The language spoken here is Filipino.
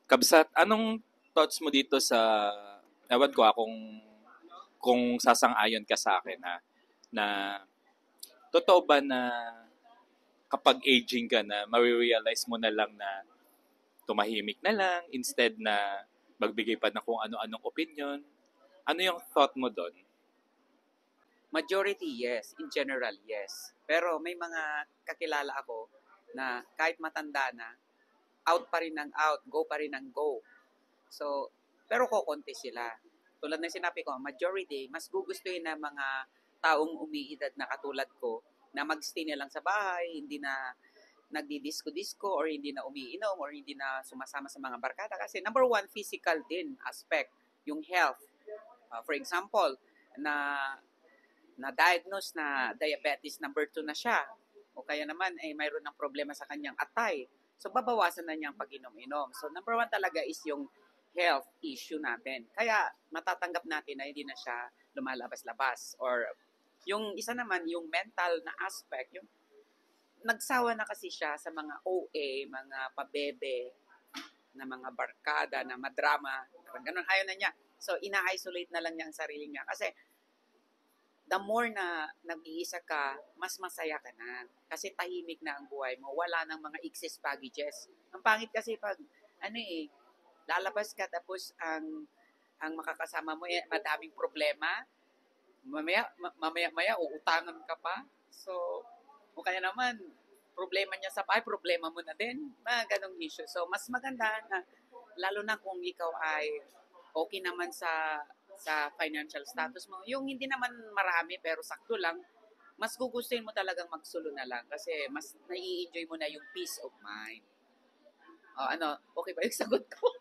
Kabsat, anong thoughts mo dito sa, ewan ko kung sasang-ayon ka sa akin ha, na totoo ba na kapag aging ka na, marirealize mo na lang na tumahimik na lang instead na magbigay pa ng kung ano-anong opinion? Ano yung thought mo doon? Majority, yes. In general, yes. Pero may mga kakilala ako na kahit matanda na, out pa rin ng out, go pa rin ng go. So, pero kokonti sila. Tulad ng sinabi ko, majority, mas gugustuhin ng mga taong umiidad na katulad ko na magstay na lang sa bahay, hindi na nagdi-disco-disco or hindi na umiinom or hindi na sumasama sa mga barkada. Kasi number one, physical din aspect, yung health. For example, na na-diagnose na diabetes number 2 na siya o kaya naman ay mayroon ng problema sa kanyang atay. So, babawasan na niyang pag-inom-inom. So, number one talaga is yung health issue natin. Kaya, matatanggap natin na hindi na siya lumalabas-labas. Or, yung isa naman, yung mental na aspect, yung nagsawa na kasi siya sa mga OA, mga pabebe, na mga barkada, na madrama, ganun, ayaw na niya. So, ina-isolate na lang niya ang sarili niya. Kasi, the more na nag-iisa ka, mas masaya ka na. Kasi tahimik na ang buhay mo. Wala nang mga excess baggages. Ang pangit kasi pag, lalabas ka tapos ang makakasama mo madaming problema. Mamaya, uutangan ka pa. So, o kaya naman, problema niya sa bahay, problema mo na din. Mga ganong issue. So, mas maganda na, lalo na kung ikaw ay okay naman sa financial status mo. Yung hindi naman marami pero sakto lang, mas gugustuhin mo talagang magsulo na lang kasi mas nai-enjoy mo na yung peace of mind. O ano, okay ba yung sagot ko?